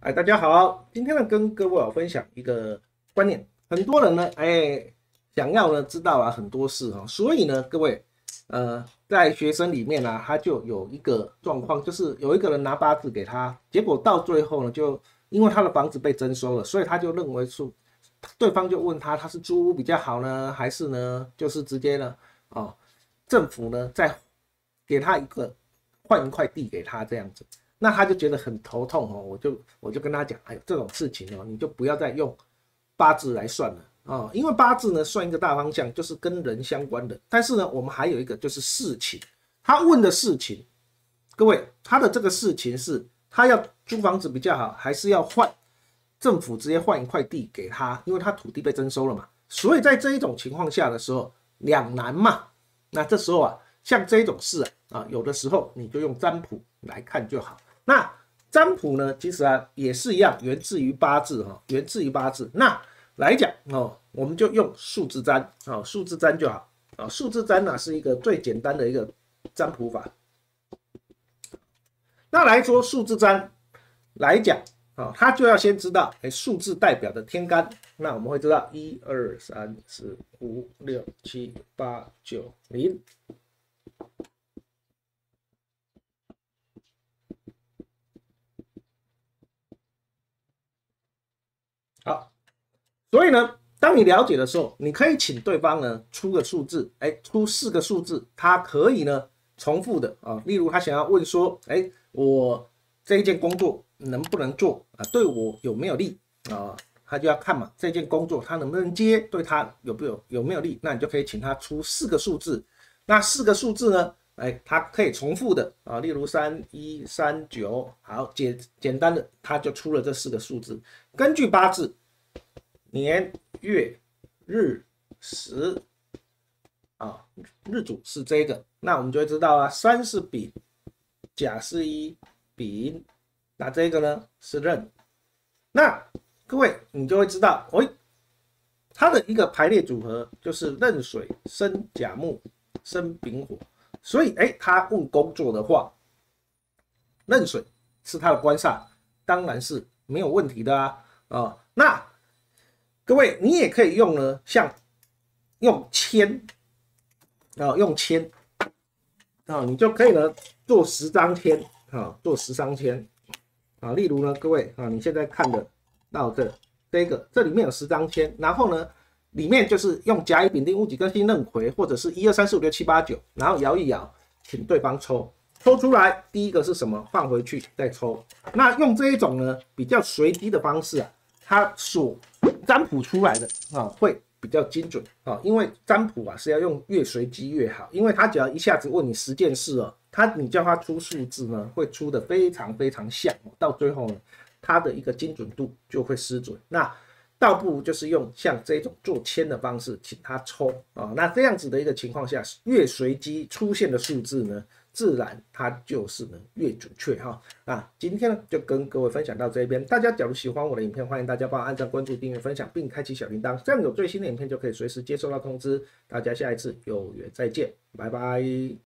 哎，大家好，今天呢跟各位分享一个观念，很多人呢，想要呢知道很多事所以呢，各位，在学生里面呢，他就有一个状况，就是有一个人拿八字给他，结果到最后呢，就因为他的房子被征收了，所以他就认为说，对方就问他是租屋比较好呢，还是呢就是直接呢，政府呢再给他换一块地给他这样子。那他就觉得很头痛我就跟他讲，哎呦，这种事情你就不要再用八字来算了因为八字呢算一个大方向，就是跟人相关的，但是呢，我们还有一个就是事情，他问的事情，各位，他的这个事情是他要租房子比较好，还是要换政府直接换一块地给他，因为他土地被征收了嘛，所以在这一种情况下的时候，两难嘛。那这时候像这种事有的时候你就用占卜来看就好。那占卜呢，其实也是一样，源自于八字源自于八字。那来讲我们就用数字占数字占就好数字占呢是一个最简单的一个占卜法。那来说数字占来讲他就要先知道数字代表的天干。那我们会知道1、2、3、4、5、6、7、8、9、0。好，所以呢，当你了解的时候，你可以请对方呢出个数字，出4个数字，他可以呢重复的例如他想要问说，我这一件工作能不能做对我有没有利他就要看嘛，这件工作他能不能接，对他有没有利，那你就可以请他出4个数字。那4个数字呢，它可以重复的例如31、39，好，简单的，他就出了这4个数字。根据八字，年、月、日、时日主是这个，那我们就会知道3是丙，甲是乙，丙，那这个呢是壬。那各位你就会知道，它的一个排列组合就是壬水生甲木生丙火，所以他问工作的话，壬水是他的官煞，当然是没有问题的那各位你也可以用呢，像用签用签你就可以呢做10张签做10张签例如呢，各位你现在看的到这里面有10张签，然后呢，里面就是用甲乙丙丁戊己庚辛壬癸，或者是1、2、3、4、5、6、7、8、9，然后摇一摇，请对方抽出来，第一个是什么，放回去再抽。那用这一种呢比较随机的方式它所占卜出来的会比较精准因为占卜是要用越随机越好，因为他只要一下子问你10件事你叫他出数字呢，会出的非常非常像，到最后呢，它的一个精准度就会失准。那倒不如就是用像这种做签的方式，请他抽那这样子的一个情况下，越随机出现的数字呢，自然它就是呢越准确今天呢就跟各位分享到这边。大家假如喜欢我的影片，欢迎大家帮我按赞、关注、订阅、分享，并开启小铃铛，这样有最新的影片就可以随时接收到通知。大家下一次有缘再见，拜拜。